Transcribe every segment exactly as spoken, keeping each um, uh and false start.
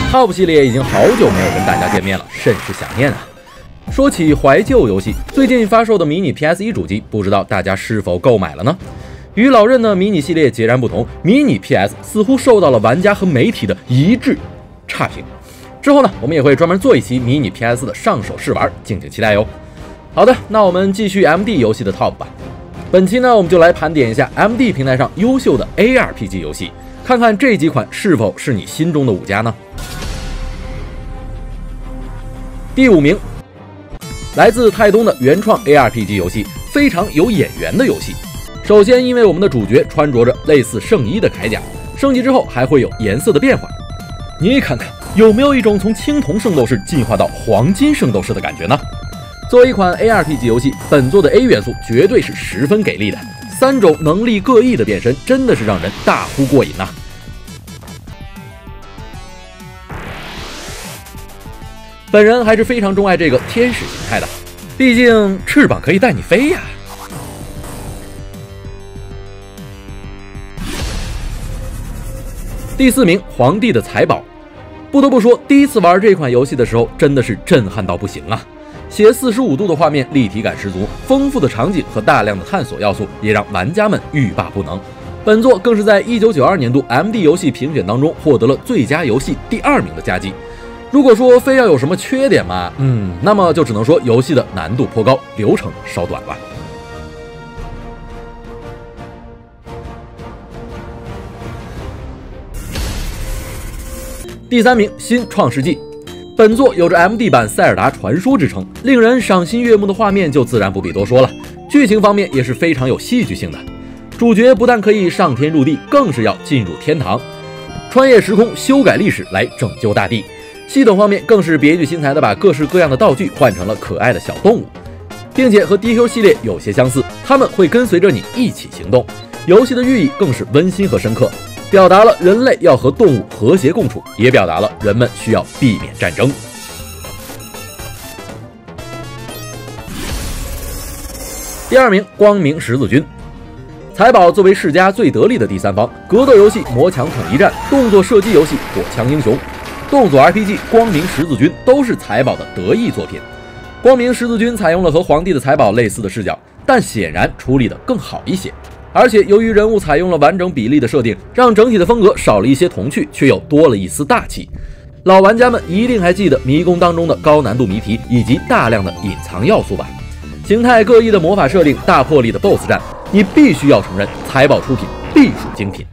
T O P 系列已经好久没有跟大家见面了，甚是想念啊。说起怀旧游戏，最近发售的迷你 P S 一 主机，不知道大家是否购买了呢？与老任的迷你系列截然不同，迷你 P S 似乎受到了玩家和媒体的一致差评。之后呢，我们也会专门做一期迷你 P S 的上手试玩，敬请期待哟。好的，那我们继续 M D 游戏的 Top 吧。本期呢，我们就来盘点一下 M D 平台上优秀的 A R P G 游戏，看看这几款是否是你心中的五家呢？第五名，来自泰东的原创 A R P G 游戏，非常有眼缘的游戏。首先，因为我们的主角穿着着类似圣衣的铠甲，升级之后还会有颜色的变化。你看看，有没有一种从青铜圣斗士进化到黄金圣斗士的感觉呢？作为一款 A R P G 游戏，本作的 A 元素绝对是十分给力的，三种能力各异的变身，真的是让人大呼过瘾呐、啊！本人还是非常钟爱这个天使形态的，毕竟翅膀可以带你飞呀。第四名，皇帝的财宝。不得不说，第一次玩这款游戏的时候，真的是震撼到不行啊！斜四十五度的画面，立体感十足，丰富的场景和大量的探索要素，也让玩家们欲罢不能。本作更是在一九九二年度 M D 游戏评选当中获得了最佳游戏第二名的佳绩。如果说非要有什么缺点嘛，嗯，那么就只能说游戏的难度颇高，流程稍短了。第三名，新创世纪。本作有着 M D 版塞尔达传说之称，令人赏心悦目的画面就自然不必多说了。剧情方面也是非常有戏剧性的，主角不但可以上天入地，更是要进入天堂，穿越时空，修改历史来拯救大地。系统方面更是别具心裁的把各式各样的道具换成了可爱的小动物，并且和 D Q 系列有些相似，它们会跟随着你一起行动。游戏的寓意更是温馨和深刻，表达了人类要和动物和谐共处，也表达了人们需要避免战争。第二名，光明十字军。财宝作为世嘉最得力的第三方，格斗游戏《魔墙统一战》，动作射击游戏《火枪英雄》，动作 R P G《光明十字军》都是财宝的得意作品。光明十字军采用了和皇帝的财宝类似的视角，但显然处理得更好一些。而且由于人物采用了完整比例的设定，让整体的风格少了一些童趣，却又多了一丝大气。老玩家们一定还记得迷宫当中的高难度谜题以及大量的隐藏要素吧？形态各异的魔法设定，大魄力的 B O S S 战，你必须要承认，财宝出品必属精品。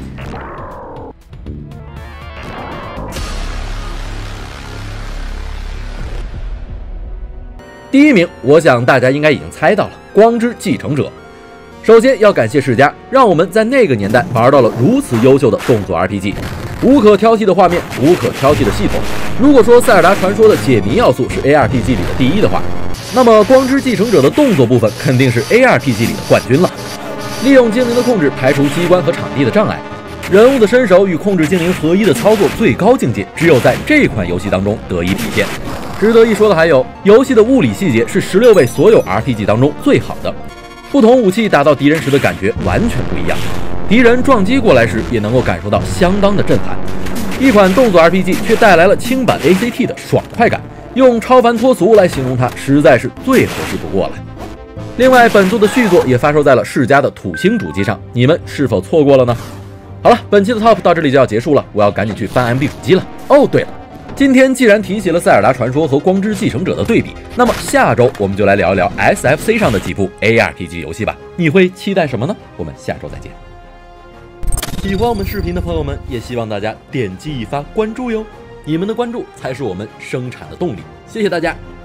第一名，我想大家应该已经猜到了，《光之继承者》。首先要感谢世嘉，让我们在那个年代玩到了如此优秀的动作 R P G， 无可挑剔的画面，无可挑剔的系统。如果说塞尔达传说的解谜要素是 A R P G 里的第一的话，那么光之继承者的动作部分肯定是 A R P G 里的冠军了。利用精灵的控制排除机关和场地的障碍，人物的身手与控制精灵合一的操作最高境界，只有在这款游戏当中得以体现。值得一说的还有，游戏的物理细节是十六位所有 R P G 当中最好的。不同武器打到敌人时的感觉完全不一样，敌人撞击过来时也能够感受到相当的震撼。一款动作 R P G 却带来了轻版 A C T 的爽快感，用超凡脱俗来形容它实在是最合适不过了。另外，本作的续作也发售在了世嘉的土星主机上，你们是否错过了呢？好了，本期的 Top 到这里就要结束了，我要赶紧去翻 M D 主机了。哦，对了。今天既然提起了塞尔达传说和光之继承者的对比，那么下周我们就来聊一聊 S F C 上的几部 A R P G 游戏吧。你会期待什么呢？我们下周再见。喜欢我们视频的朋友们，也希望大家点击一发关注哟，你们的关注才是我们生产的动力。谢谢大家。